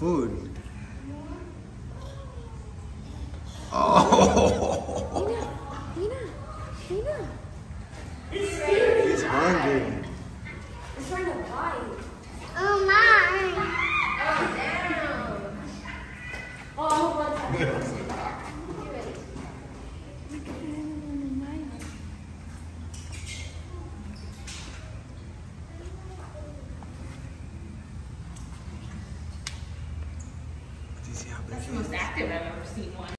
food. Oh! Nina. He's hungry. It's trying to bite. Oh my! Oh, damn. Oh, I'm a one time. Do you see how big That's he the is? most active I've ever seen one.